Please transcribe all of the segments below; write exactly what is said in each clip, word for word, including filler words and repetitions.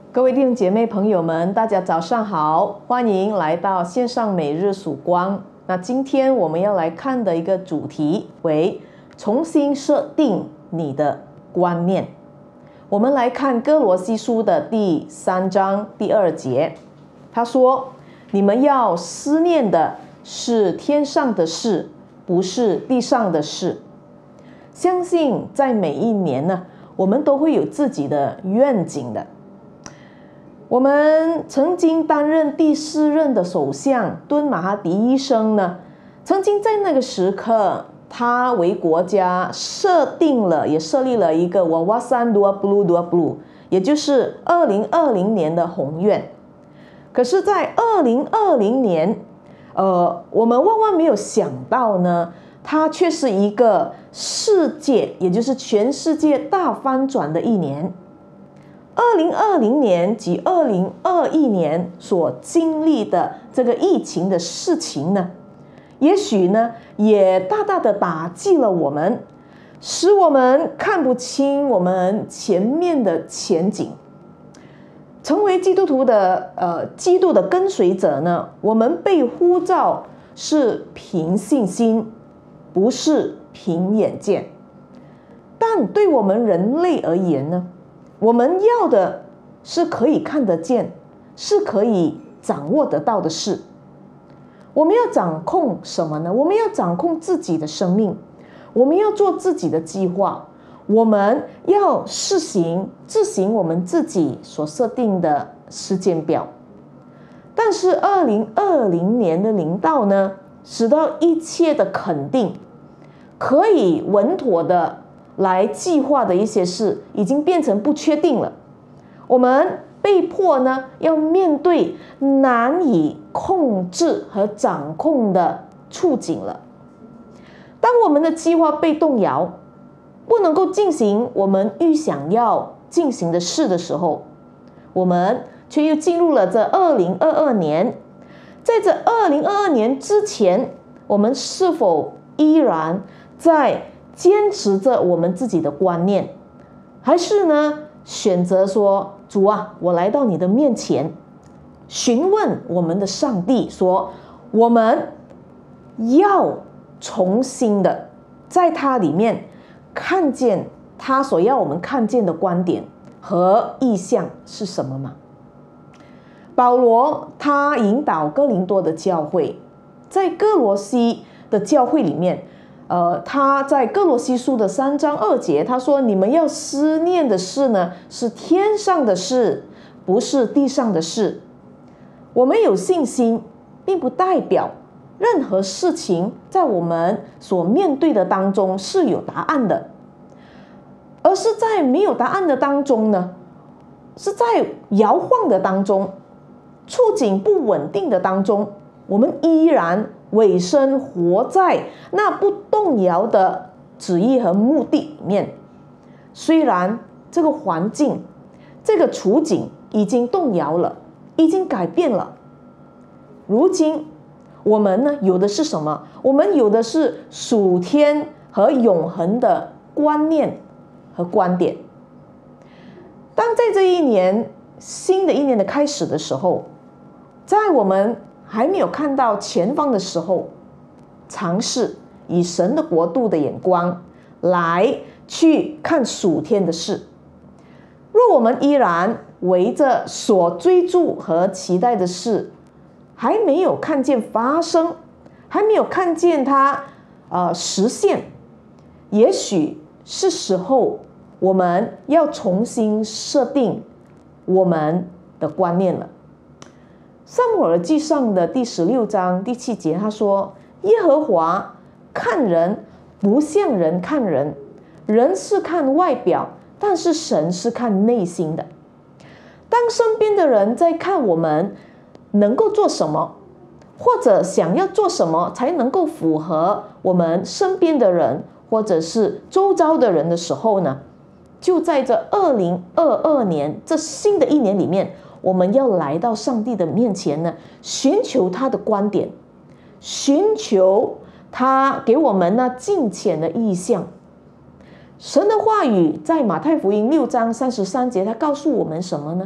各位弟兄姐妹朋友们，大家早上好，欢迎来到线上每日曙光。那今天我们要来看的一个主题为重新设定你的观念。我们来看哥罗西书的第三章第二节，他说：你们要思念的是天上的事，不是地上的事。相信在每一年呢，我们都会有自己的愿景的。我们曾经担任第四任的首相敦马哈迪医生呢，曾经在那个时刻，他为国家设定了，也设立了一个 Wawasan dua puluh dua puluh， 也就是二零二零年的宏愿。可是在二零二零年，呃，我们万万没有想到呢，它却是一个世界，也就是全世界大翻转的一年。二零二零年及二零二一年所经历的这个疫情的事情呢，也许呢也大大的打击了我们，使我们看不清我们前面的前景。成为基督徒的呃基督的跟随者呢，我们被呼召是凭信心，不是凭眼见。但对我们人类而言呢，我们要的是可以看得见，是可以掌握得到的事。我们要掌控什么呢？我们要掌控自己的生命，我们要做自己的计划，我们要试行执行我们自己所设定的时间表。但是二零二零年的临到呢，使得一切的肯定可以稳妥的来计划的一些事已经变成不确定了。我们被迫呢要面对难以控制和掌控的处境了。当我们的计划被动摇，不能够进行我们预想要进行的事的时候，我们却又进入了这二零二二年。在这二零二二年之前，我们是否依然在坚持着我们自己的观念，还是呢选择说，主啊，我来到你的面前，询问我们的上帝说，我们要重新的在他里面看见他所要我们看见的观点和意向是什么吗？保罗他引导哥林多的教会，在哥罗西的教会里面，呃，他在哥罗西书的三章二节，他说：你们要思念的事呢，是天上的事，不是地上的事。我们有信心，并不代表任何事情在我们所面对的当中是有答案的，而是在没有答案的当中呢，是在摇晃的当中，处境不稳定的当中，我们依然委身活在那不动摇的旨意和目的里面。虽然这个环境，这个处境已经动摇了，已经改变了，如今我们呢有的是什么？我们有的是属天和永恒的观念和观点。当在这一年新的一年的开始的时候，在我们还没有看到前方的时候，尝试以神的国度的眼光来去看属天的事。若我们依然围着所追逐和期待的事还没有看见发生，还没有看见它呃实现，也许是时候我们要重新设定我们的观念了。撒母耳记上的第十六章第七节，他说：耶和华看人不像人看人，人是看外表，但是神是看内心的。当身边的人在看我们能够做什么，或者想要做什么才能够符合我们身边的人或者是周遭的人的时候呢，就在这二零二二年这新的一年里面，我们要来到上帝的面前呢，寻求他的观点，寻求他给我们那近前的意向。神的话语在马太福音六章三十三节，他告诉我们什么呢？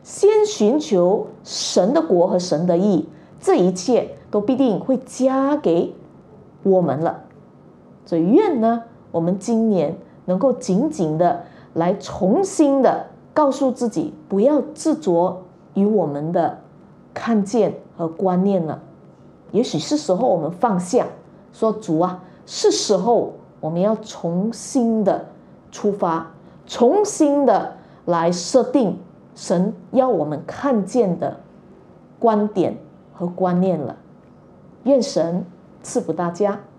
先寻求神的国和神的义，这一切都必定会加给我们了。所以愿呢，我们今年能够紧紧的来重新的告诉自己，不要执着于我们的看见和观念了。也许是时候我们放下，说主啊，是时候我们要重新的出发，重新的来设定神要我们看见的观点和观念了。愿神赐福大家。